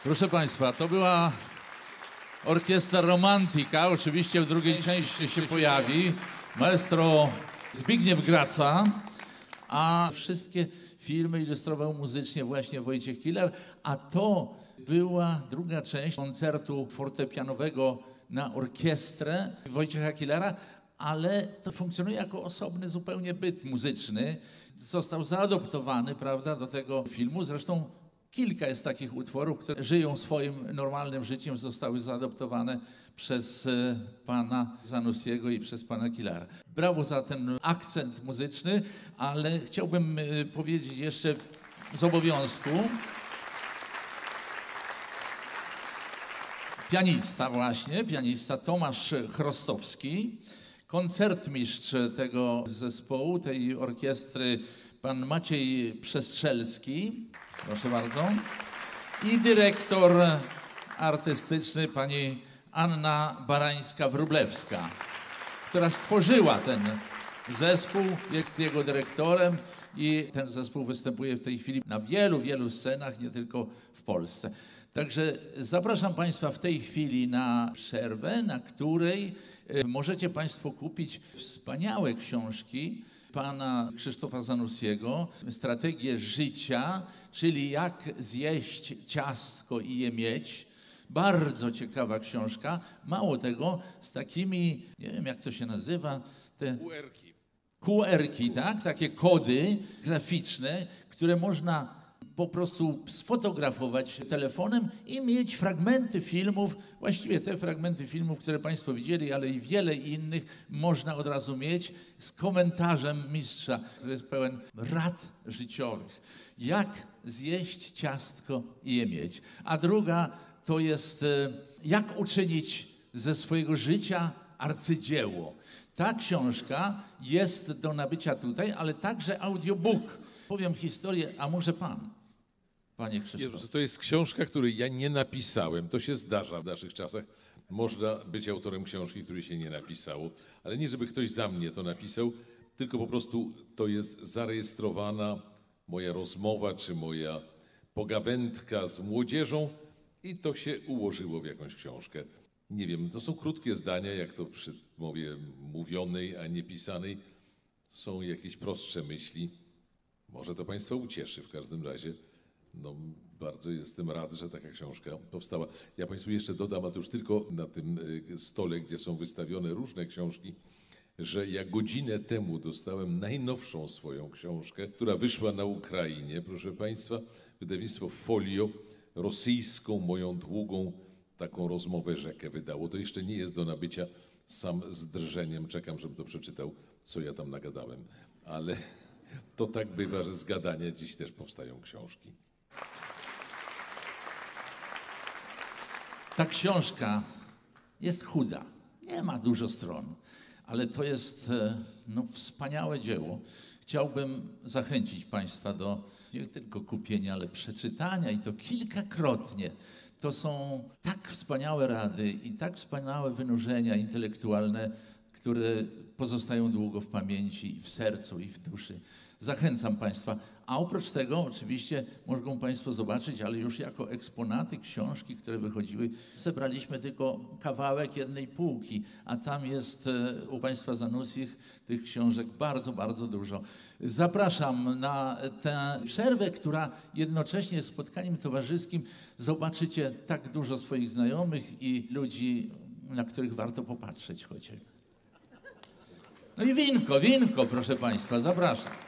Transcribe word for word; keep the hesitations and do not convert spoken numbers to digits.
Proszę Państwa, to była orkiestra Romantika. Oczywiście w drugiej części się pojawi maestro Zbigniew Graca, a wszystkie filmy ilustrował muzycznie właśnie Wojciech Kilar, a to była druga część koncertu fortepianowego na orkiestrę Wojciecha Kilara, ale to funkcjonuje jako osobny zupełnie byt muzyczny. Został zaadoptowany, prawda, do tego filmu. Zresztą kilka jest takich utworów, które żyją swoim normalnym życiem, zostały zaadoptowane przez pana Zanussiego i przez pana Kilara. Brawo za ten akcent muzyczny, ale chciałbym powiedzieć jeszcze z obowiązku. Pianista właśnie, pianista Tomasz Chrostowski, koncertmistrz tego zespołu, tej orkiestry, pan Maciej Przestrzelski, proszę bardzo, i dyrektor artystyczny pani Anna Barańska-Wróblewska, która stworzyła ten zespół, jest jego dyrektorem i ten zespół występuje w tej chwili na wielu, wielu scenach, nie tylko w Polsce. Także zapraszam Państwa w tej chwili na przerwę, na której możecie Państwo kupić wspaniałe książki pana Krzysztofa Zanussiego, Strategie życia, czyli jak zjeść ciastko i je mieć. Bardzo ciekawa książka. Mało tego, z takimi, nie wiem jak to się nazywa, te Q R-ki. Q R-ki, tak? Takie kody graficzne, które można po prostu sfotografować telefonem i mieć fragmenty filmów, właściwie te fragmenty filmów, które Państwo widzieli, ale i wiele innych można od razu mieć z komentarzem mistrza, który jest pełen rad życiowych. Jak zjeść ciastko i je mieć. A druga to jest jak uczynić ze swojego życia arcydzieło. Ta książka jest do nabycia tutaj, ale także audiobook. Powiem historię, a może pan? Panie Krzysztof. To jest książka, której ja nie napisałem. To się zdarza w naszych czasach. Można być autorem książki, której się nie napisało. Ale nie, żeby ktoś za mnie to napisał, tylko po prostu to jest zarejestrowana moja rozmowa, czy moja pogawędka z młodzieżą i to się ułożyło w jakąś książkę. Nie wiem, to są krótkie zdania, jak to przy mowie mówionej, a nie pisanej. Są jakieś prostsze myśli. Może to Państwa ucieszy w każdym razie. No, bardzo jestem rad, że taka książka powstała. Ja Państwu jeszcze dodam, a to już tylko na tym stole, gdzie są wystawione różne książki, że ja godzinę temu dostałem najnowszą swoją książkę, która wyszła na Ukrainie, proszę Państwa, wydawnictwo Folio, rosyjską, moją długą taką rozmowę rzekę wydało. To jeszcze nie jest do nabycia, sam z drżeniem czekam, żebym to przeczytał, co ja tam nagadałem. Ale to tak bywa, że z gadania dziś też powstają książki. Ta książka jest chuda, nie ma dużo stron, ale to jest no, wspaniałe dzieło. Chciałbym zachęcić Państwa do nie tylko kupienia, ale przeczytania i to kilkakrotnie. To są tak wspaniałe rady i tak wspaniałe wynurzenia intelektualne, które pozostają długo w pamięci, w sercu i w duszy. Zachęcam Państwa. A oprócz tego oczywiście mogą Państwo zobaczyć, ale już jako eksponaty książki, które wychodziły, zebraliśmy tylko kawałek jednej półki, a tam jest u Państwa Zanussich tych książek bardzo, bardzo dużo. Zapraszam na tę przerwę, która jednocześnie jest spotkaniem towarzyskim. Zobaczycie tak dużo swoich znajomych i ludzi, na których warto popatrzeć chociażby. No i winko, winko, proszę Państwa, zapraszam.